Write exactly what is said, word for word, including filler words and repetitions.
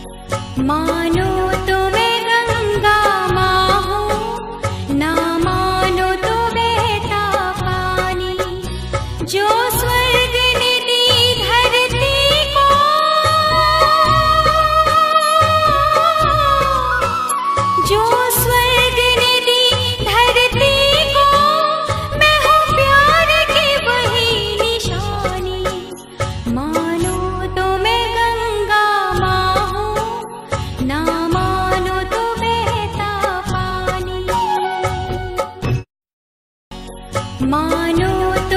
मानो तो मैं गंगा माँ हूँ, ना मानो तो बहता पानी। जो स्वर्ग ने दी धरती को, जो स्वर्ग ने दी धरती को, मैं हूँ प्यार की वही निशानी। मानो तो मैं गंगा माँ हूँ, ना मानो तो बहता पानी। मानो